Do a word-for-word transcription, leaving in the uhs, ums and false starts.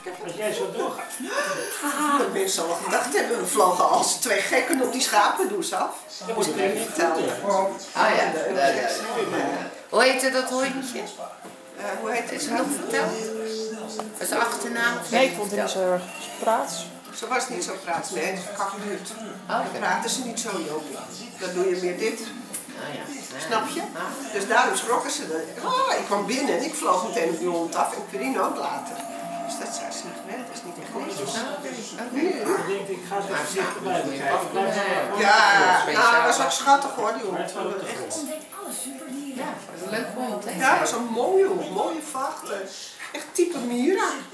Als jij zo doorgaat. Ah, dat mensen al gedacht hebben, we vlogen als twee gekken op die schapendoes af. Dat moet ik even vertellen. Ah ja, ja, ja. Hoe heette dat hondje? Uh, hoe heet Is het? ze nog verteld? Was de achternaam? Nee, ik vond het niet zo erg praats. Ze was niet zo praat, nee, het is kakbuurt. Oh, Dan praten ze niet zo, Jopie. Dan doe je meer dit. Ah, ja. Snap je? Dus daarom schrokken ze. Oh, ik kwam binnen en ik vloog meteen op die hond af en Quirine ook later. Dus dat zijn ze niet gewend, dat is niet echt netjes. Ik denk, ik ga eens even dichterbij bekijken. Ik blijf maar- Ja, nou, dat was ook schattig hoor, die Maar hond. het was ook te Echt. goed. Ja, dat is een leuk hond, hè? Ja, dat was een mooie hond, mooie vacht. Echt type Mira.